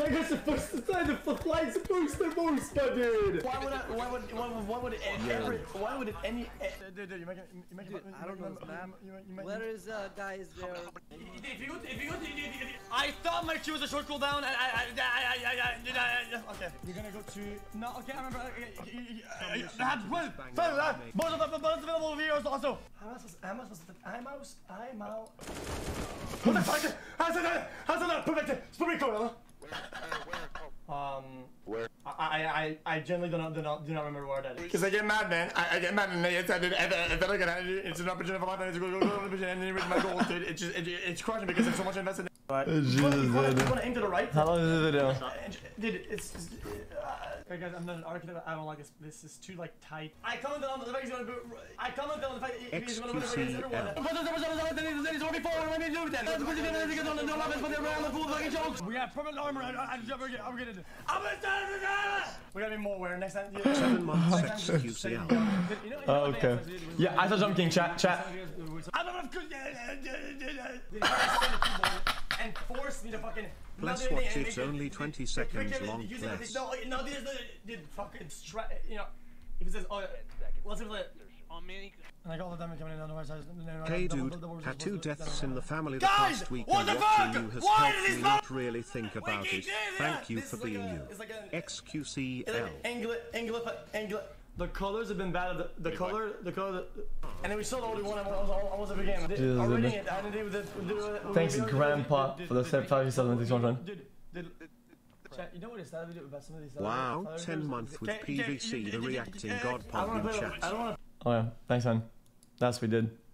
guess the first decided to fly's supposed to boost, my dude. Why would it any? Dude, you make it. I don't know, man. Where is guys there? If you go, I thought my Q was a short cooldown. Okay, you're gonna go to. No, okay, I remember. Most available videos also. I'm out. What the fuck? How's that? Perfect. Split record, where? I generally do not remember where that is. Because I get mad, man. I get mad, and it's an opportunity for my life to go and then reach my goals, dude. It's crushing because there's so much invested in it. Right. You want to aim to the right? How long is the video? Dude, it's hey guys, I'm not an architect. I don't like this. This is too like tight. I commented on the fact he's gonna do. I commented on the fact he's gonna win against everyone. We have permanent armor. We gotta be more aware next time. 7 months xQcOW. Oh, okay. Yeah, I saw Jump King. Chat. And force me to fucking. Plus watch, it's only 20 seconds long. Plus. No, did fucking you know, if it says, oh, let's see like. Like all the damage coming in on the right side. Hey dude, had 2 deaths in the family the past week, and watching you has helped me not really think about it. Thank you for being you. xQcOW. The colors have been bad. The color, and then we still only won almost every game. Reading it, I didn't do with Thanks, Grandpa, for the 5,700 run. Chat, you know what it's that we do about some of these. Wow, 10 months with PVC, the reacting god pump in chat. Oh yeah, thanks man. That's what we did.